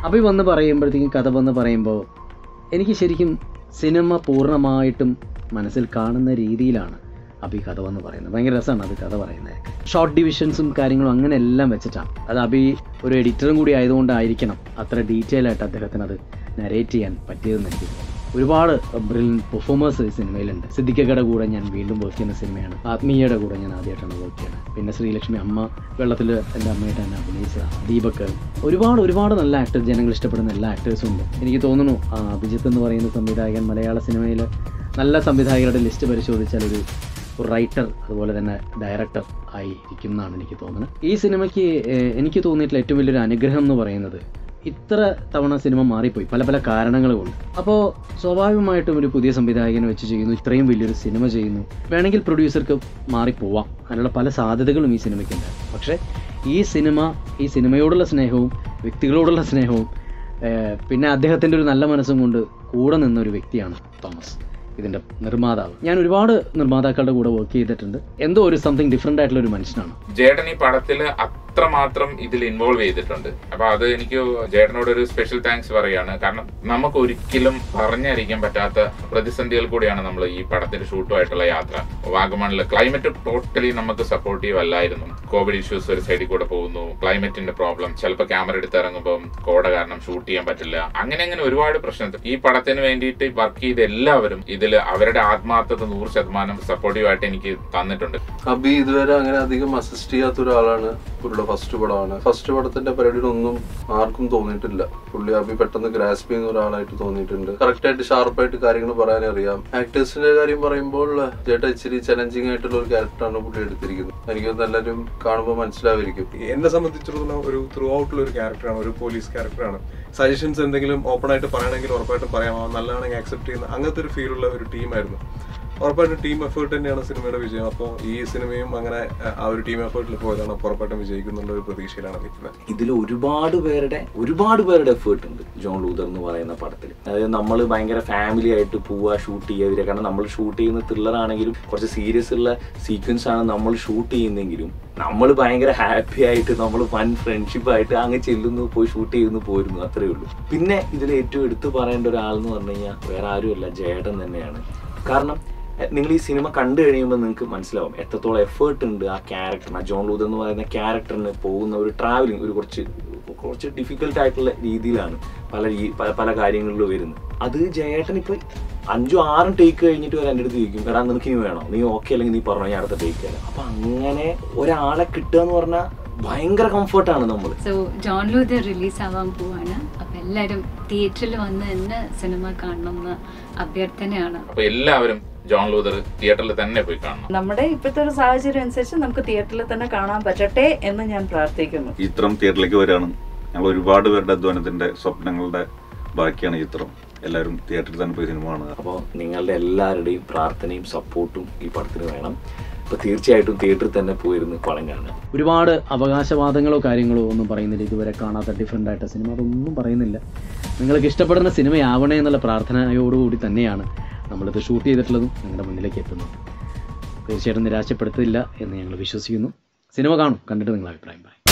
അഭി വന്ന് പറയുമ്പോഴത്തേക്കും കഥ വന്ന് പറയുമ്പോൾ എനിക്ക് ശരിക്കും സിനിമ പൂർണ്ണമായിട്ടും മനസ്സിൽ കാണുന്ന രീതിയിലാണ് അഭി കഥ വന്ന് പറയുന്നത്. ഭയങ്കര രസമാണ് അത് കഥ പറയുന്നത്. ഷോർട്ട് ഡിവിഷൻസും കാര്യങ്ങളും അങ്ങനെ എല്ലാം വെച്ചിട്ടാണ്. അത് അഭി ഒരു എഡിറ്ററും കൂടി ആയതുകൊണ്ടായിരിക്കണം അത്ര ഡീറ്റെയിൽ ആയിട്ട് അദ്ദേഹത്തിന് അത് നരേറ്റ് ചെയ്യാൻ പറ്റിയതെന്ന് എനിക്ക് തോന്നുന്നു. ഒരുപാട് ബ്രില്യൻറ്റ് പെർഫോമേഴ്സ് ഈ സിനിമയിലുണ്ട്. സിദ്ദിഖയുടെ കൂടെ ഞാൻ വീണ്ടും വർക്ക് ചെയ്യുന്ന സിനിമയാണ്. ആത്മീയയുടെ കൂടെ ഞാൻ ആദ്യമായിട്ടാണ് വർക്ക് ചെയ്യുന്നത്. പിന്നെ ശ്രീലക്ഷ്മി അമ്മ വെള്ളത്തിൽ എൻ്റെ അമ്മയായിട്ട് തന്നെ അഭിനയിച്ചതാണ്. ദീപക്, ഒരുപാട് നല്ല ആക്ടേഴ്സ്, ജനങ്ങൾ ഇഷ്ടപ്പെടുന്ന എല്ലാ ആക്ടേഴ്സും ഉണ്ട്. എനിക്ക് തോന്നുന്നു അഭിജിത്ത് എന്ന് പറയുന്ന സംവിധായകൻ മലയാള സിനിമയിൽ നല്ല സംവിധായകരുടെ ലിസ്റ്റ് പരിശോധിച്ചാൽ ഒരു റൈറ്റർ അതുപോലെ തന്നെ ഡയറക്ടർ ആയിരിക്കും എന്നാണ് എനിക്ക് തോന്നുന്നത്. ഈ സിനിമയ്ക്ക് എനിക്ക് തോന്നിയിട്ടുള്ള ഏറ്റവും വലിയൊരു അനുഗ്രഹം എന്ന് പറയുന്നത് ഇത്ര തവണ സിനിമ മാറിപ്പോയി പല കാരണങ്ങൾ കൊണ്ട്. അപ്പോൾ സ്വാഭാവികമായിട്ടും ഒരു പുതിയ സംവിധായകനെ വെച്ച് ചെയ്യുന്നു, ഇത്രയും വലിയൊരു സിനിമ ചെയ്യുന്നു, വേണമെങ്കിൽ പ്രൊഡ്യൂസർക്ക് മാറിപ്പോവാം. അതിനുള്ള പല സാധ്യതകളും ഈ സിനിമയ്ക്കുണ്ട്. പക്ഷേ ഈ സിനിമയോടുള്ള സ്നേഹവും വ്യക്തികളോടുള്ള സ്നേഹവും പിന്നെ അദ്ദേഹത്തിൻ്റെ ഒരു നല്ല മനസ്സും കൊണ്ട് കൂടെ നിന്നൊരു വ്യക്തിയാണ് തോമസ്, ഇതിൻ്റെ നിർമ്മാതാവ്. ഞാൻ ഒരുപാട് നിർമ്മാതാക്കളുടെ കൂടെ വർക്ക് ചെയ്തിട്ടുണ്ട്. എന്തോ ഒരു സംതിങ് ഡിഫറെൻ്റ് ആയിട്ടുള്ള ഒരു മനുഷ്യനാണ് ജേട്ടൻ. ഈ പടത്തിൽ അത്രമാത്രം ഇതിൽ ഇൻവോൾവ് ചെയ്തിട്ടുണ്ട്. അപ്പൊ അത് എനിക്ക് ജേട്ടനോട് ഒരു സ്പെഷ്യൽ താങ്ക്സ് പറയാണ്. കാരണം നമുക്ക് ഒരിക്കലും പറഞ്ഞറിയിക്കാൻ പറ്റാത്ത പ്രതിസന്ധികൾ കൂടിയാണ് നമ്മൾ ഈ പടത്തിന്റെ ഷൂട്ടുമായിട്ടുള്ള യാത്ര. വാഗമണില് ക്ലൈമറ്റ് ടോട്ടലി നമുക്ക് സപ്പോർട്ടീവ് അല്ലായിരുന്നു. കോവിഡ് ഇഷ്യൂസ് ഒരു സൈഡിൽ കൂടെ പോകുന്നു, ക്ലൈമറ്റിന്റെ പ്രോബ്ലം, ചിലപ്പോൾ ക്യാമറ എടുത്ത് ഇറങ്ങുമ്പോൾ കോട കാരണം ഷൂട്ട് ചെയ്യാൻ പറ്റില്ല, അങ്ങനെ ഒരുപാട് പ്രശ്നത്തിൽ ഈ പടത്തിന് വേണ്ടിയിട്ട് വർക്ക് ചെയ്ത എല്ലാവരും ഇതിൽ അവരുടെ ആത്മാർത്ഥത 100% സപ്പോർട്ടീവ് ആയിട്ട് എനിക്ക് തന്നിട്ടുണ്ട്. അബി ഇതുവരെ അങ്ങനെ അധികം അസിസ്റ്റ് ചെയ്യാത്ത ഒരാളാണ്. പുള്ളിയുടെ ഫസ്റ്റ് പടമാണ്. ഫസ്റ്റ് പടത്തിന്റെ പരിപാടിയിലൊന്നും ആർക്കും തോന്നിയിട്ടില്ല. പുള്ളി അബി പെട്ടെന്ന് ഗ്രാസ്പ് ചെയ്യുന്ന ഒരാളായിട്ട് തോന്നിയിട്ടുണ്ട്. കറക്റ്റായിട്ട് ഷാർപ്പായിട്ട് കാര്യങ്ങൾ പറയാനറിയാം. ആക്ടേഴ്സിന്റെ കാര്യം പറയുമ്പോൾ ചേട്ടാ ഇച്ചിരി ചലഞ്ചിങ് ആയിട്ടുള്ള ഒരു ക്യാരക്ടറാണ് പുള്ളി എടുത്തിരിക്കുന്നത്. എനിക്ക് എല്ലാവരും കാണുമ്പോൾ മനസ്സിലായിരിക്കും. എന്നെ സംബന്ധിച്ചിടത്തോളം ഒരു ത്രൂ ഔട്ടുള്ള ഒരു ക്യാരക്ടറാണ്, ഒരു പോലീസ് ക്യാരക്ടറാണ്. സജഷൻസ് എന്തെങ്കിലും ഓപ്പൺ ആയിട്ട് പറയണമെങ്കിൽ ഉറപ്പായിട്ടും പറയാം, നല്ലതാണെങ്കിൽ ആക്സെപ്റ്റ് ചെയ്യുന്ന അങ്ങനത്തെ ഒരു ഫീലുള്ള ഒരു ടീമായിരുന്നു. ഉറപ്പായിട്ടും ടീം എഫേർട്ട് തന്നെയാണ് സിനിമയുടെ വിജയം. അപ്പോൾ ഈ സിനിമയും അങ്ങനെ ആ ഒരു ടീം എഫേർട്ടിൽ പോയതാണ്. അപ്പോൾ ഉറപ്പായിട്ടും വിജയിക്കുന്നുള്ള ഒരു പ്രതീക്ഷയിലാണ് നിൽക്കുന്നത്. ഇതിൽ ഒരുപാട് പേരുടെ എഫേർട്ട് ഉണ്ട് ജോൺ ലൂതർ എന്ന് പറയുന്ന പടത്തിൽ. അതായത് നമ്മൾ ഭയങ്കര ഫാമിലി ആയിട്ട് പോവുക, ഷൂട്ട് ചെയ്യുക. കാരണം നമ്മൾ ഷൂട്ട് ചെയ്യുന്ന ത്രില്ലർ ആണെങ്കിലും കുറച്ച് സീരിയസ് ഉള്ള സീക്വൻസ് ആണ് നമ്മൾ ഷൂട്ട് ചെയ്യുന്നെങ്കിലും നമ്മൾ ഭയങ്കര ഹാപ്പി ആയിട്ട് നമ്മൾ വൻ ഫ്രണ്ട്ഷിപ്പ് ആയിട്ട് അങ്ങ് ചെല്ലുന്നു, പോയി ഷൂട്ട് ചെയ്യുന്നു, പോരുന്നു, അത്രേ ഉള്ളൂ. പിന്നെ ഇതിൽ ഏറ്റവും എടുത്തു പറയേണ്ട ഒരാളെന്ന് പറഞ്ഞു കഴിഞ്ഞാൽ വേറെ ആരുമല്ല, ജയേട്ടൻ തന്നെയാണ്. കാരണം നിങ്ങൾ ഈ സിനിമ കണ്ടു കഴിയുമ്പോൾ നിങ്ങൾക്ക് മനസ്സിലാവും എത്രത്തോളം എഫേർട്ട് ഉണ്ട് ആ ക്യാരക്ടറിന്. ആ ജോൺ ലൂതർ എന്ന് പറയുന്ന ക്യാരക്ടറിന് പോകുന്ന ഒരു ട്രാവലിംഗ് ഒരു കുറച്ച് ഡിഫിക്കൽട്ട് ആയിട്ടുള്ള രീതിയിലാണ് പല കാര്യങ്ങളിലും വരുന്നത്. അത് ജയേട്ടൻ ഇപ്പോൾ 5-6 ടേക്ക് കഴിഞ്ഞിട്ട് വരെ എൻ്റെ അടുത്ത് ചോദിക്കും, എടാ നിനക്ക് ഇനി വേണോ, നീ ഓക്കെ അല്ലെങ്കിൽ നീ പറഞ്ഞു ഞാൻ അടുത്ത ടേക്ക് തരാം. അപ്പം അങ്ങനെ ഒരാളെ കിട്ടുക എന്ന് പറഞ്ഞാൽ ഭയങ്കര കംഫർട്ടാണ് നമ്മൾ. സോ ജോൺ ലൂതർ റിലീസ് ആവാൻ പോവാണ്. അപ്പം എല്ലാവരും തിയേറ്ററിൽ വന്ന് തന്നെ സിനിമ കാണണം എന്ന് അഭ്യർത്ഥനയാണ്. അപ്പോൾ എല്ലാവരും ജോൺ ലൂതർ തിയേറ്ററിൽ തന്നെ പോയി കാണണം. നമ്മുടെ ഇപ്പോഴത്തെ ഒരു സാഹചര്യം അനുസരിച്ച് നമുക്ക് തിയേറ്ററിൽ തന്നെ കാണാൻ പറ്റട്ടെ എന്ന് ഞാൻ പ്രാർത്ഥിക്കുന്നു. ഈ ചിത്രം തിയേറ്ററിലേക്ക് വരികയാണ്. ഞങ്ങൾ ഒരുപാട് പേരുടെ അധ്വാനത്തിന്റെ സ്വപ്നങ്ങളുടെ ബാക്കിയാണ് ഈ ചിത്രം. എല്ലാവരും തിയേറ്ററിൽ തന്നെ പോയി സിനിമ കാണുക. അപ്പോൾ നിങ്ങളുടെ എല്ലാവരുടെയും പ്രാർത്ഥനയും സപ്പോർട്ടും ഈ പടത്തിന് വേണം. അപ്പോൾ തീർച്ചയായിട്ടും തിയേറ്ററിൽ തന്നെ പോയിരുന്ന് പടം കാണുക. ഒരുപാട് അവകാശവാദങ്ങളോ കാര്യങ്ങളോ ഒന്നും പറയുന്നില്ല. ഇതുവരെ കാണാത്ത ഡിഫറെൻ്റ് ആയിട്ട് സിനിമ അതൊന്നും പറയുന്നില്ല. നിങ്ങൾക്ക് ഇഷ്ടപ്പെടുന്ന സിനിമയാവണേ എന്നുള്ള പ്രാർത്ഥനയോടുകൂടി തന്നെയാണ് നമ്മളിത് ഷൂട്ട് ചെയ്തിട്ടുള്ളതും നിങ്ങളുടെ മുന്നിലേക്ക് എത്തുന്നത്. തീർച്ചയായിട്ടും നിരാശപ്പെടുത്തില്ല എന്ന് ഞങ്ങൾ വിശ്വസിക്കുന്നു. സിനിമ കാണും, കണ്ടിട്ട് നിങ്ങളുടെ അഭിപ്രായം പറയും.